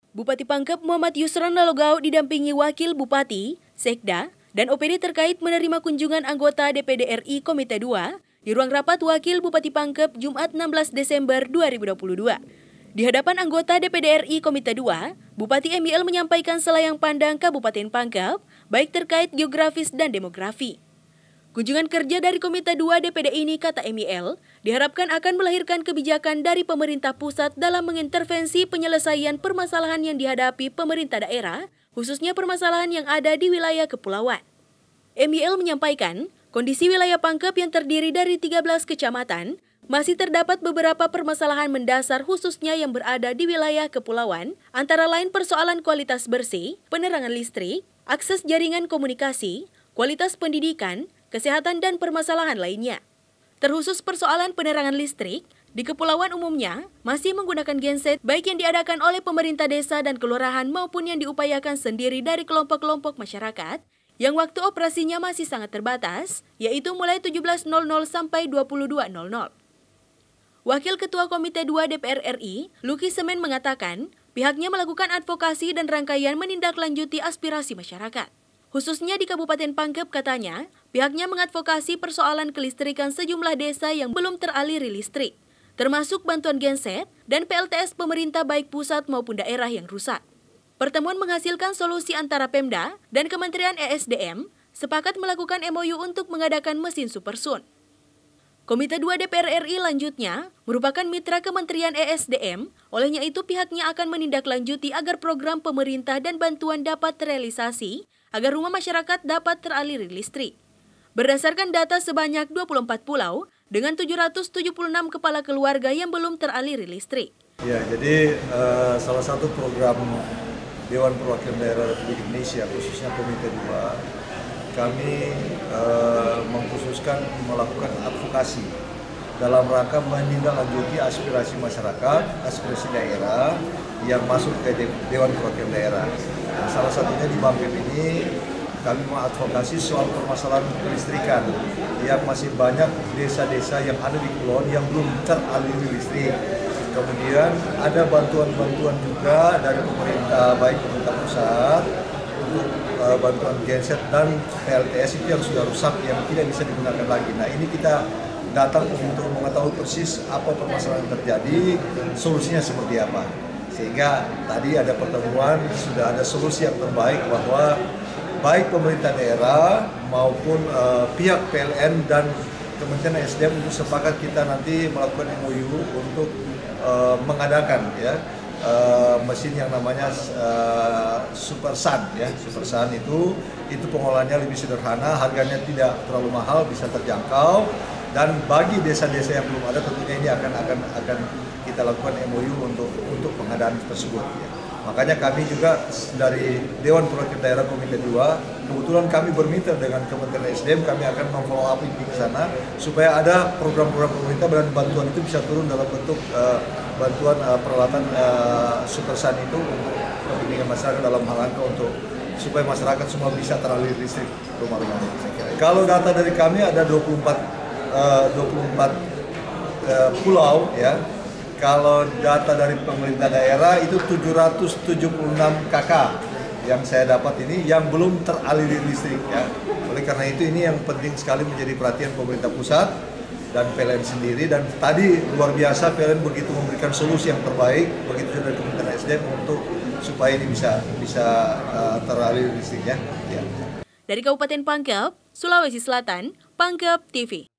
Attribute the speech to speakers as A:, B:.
A: Bupati Pangkep Muhammad Yusran Lalogao didampingi Wakil Bupati, Sekda, dan OPD terkait menerima kunjungan anggota DPD RI Komite 2 di ruang rapat Wakil Bupati Pangkep Jumat 16 Desember 2022. Di hadapan anggota DPD RI Komite 2, Bupati MIL menyampaikan selayang pandang Kabupaten Pangkep, baik terkait geografis dan demografi. Kunjungan kerja dari Komite 2 DPD ini, kata MIL, diharapkan akan melahirkan kebijakan dari pemerintah pusat dalam mengintervensi penyelesaian permasalahan yang dihadapi pemerintah daerah, khususnya permasalahan yang ada di wilayah kepulauan. MIL menyampaikan, kondisi wilayah Pangkep yang terdiri dari 13 kecamatan, masih terdapat beberapa permasalahan mendasar khususnya yang berada di wilayah kepulauan, antara lain persoalan kualitas bersih, penerangan listrik, akses jaringan komunikasi, kualitas pendidikan, kesehatan dan permasalahan lainnya. Terkhusus persoalan penerangan listrik, di kepulauan umumnya masih menggunakan genset baik yang diadakan oleh pemerintah desa dan kelurahan maupun yang diupayakan sendiri dari kelompok-kelompok masyarakat yang waktu operasinya masih sangat terbatas, yaitu mulai 17.00 sampai 22.00. Wakil Ketua Komite 2 DPR RI, Luki Semen mengatakan, pihaknya melakukan advokasi dan rangkaian menindaklanjuti aspirasi masyarakat. Khususnya di Kabupaten Pangkep, katanya, pihaknya mengadvokasi persoalan kelistrikan sejumlah desa yang belum teraliri listrik, termasuk bantuan genset dan PLTS pemerintah baik pusat maupun daerah yang rusak. Pertemuan menghasilkan solusi antara Pemda dan Kementerian ESDM sepakat melakukan MOU untuk mengadakan mesin Supersun. Komite 2 DPR RI lanjutnya merupakan mitra Kementerian ESDM, olehnya itu pihaknya akan menindaklanjuti agar program pemerintah dan bantuan dapat terrealisasi agar rumah masyarakat dapat teraliri listrik. Berdasarkan data sebanyak 24 pulau dengan 776 kepala keluarga yang belum teraliri listrik.
B: Ya, jadi salah satu program Dewan Perwakilan Daerah Republik Indonesia, khususnya Komite 2, kami mengkhususkan melakukan advokasi dalam rangka menindaklanjuti aspirasi masyarakat, aspirasi daerah yang masuk ke Dewan Perwakilan Daerah. Nah, salah satunya di Pangkep ini kami mengadvokasi soal permasalahan kelistrikan yang masih banyak desa-desa yang ada di kepulauan yang belum teraliri listrik. Kemudian ada bantuan-bantuan juga dari pemerintah, baik pemerintah pusat untuk bantuan genset dan PLTS itu yang sudah rusak, yang tidak bisa digunakan lagi. Nah, ini kita datang untuk mengetahui persis apa permasalahan yang terjadi, solusinya seperti apa. Sehingga tadi ada pertemuan, sudah ada solusi yang terbaik bahwa baik pemerintah daerah maupun pihak PLN dan Kementerian SDM untuk sepakat kita nanti melakukan MOU untuk mengadakan mesin yang namanya Supersun ya. Supersun itu pengolahannya lebih sederhana, harganya tidak terlalu mahal, bisa terjangkau, dan bagi desa-desa yang belum ada tentunya ini akan kita lakukan MOU untuk pengadaan tersebut ya. Makanya kami juga dari Dewan Perwakilan Daerah Komite 2, kebetulan kami bermitra dengan Kementerian SDM, kami akan memfollow up ini ke sana supaya ada program-program pemerintah dan bantuan itu bisa turun dalam bentuk bantuan peralatan Supersun itu untuk kepentingan masyarakat dalam hal rangka untuk supaya masyarakat semua bisa teraliri listrik rumah-rumahnya. Kalau data dari kami ada 24 pulau ya. Kalau data dari pemerintah daerah itu 776 KK yang saya dapat ini yang belum teraliri listrik ya. Oleh karena itu ini yang penting sekali menjadi perhatian pemerintah pusat dan PLN sendiri, dan tadi luar biasa PLN begitu memberikan solusi yang terbaik, begitu juga dari Kementerian SDM untuk supaya ini bisa teraliri listriknya. Ya.
A: Dari Kabupaten Pangkep, Sulawesi Selatan, Pangkep TV.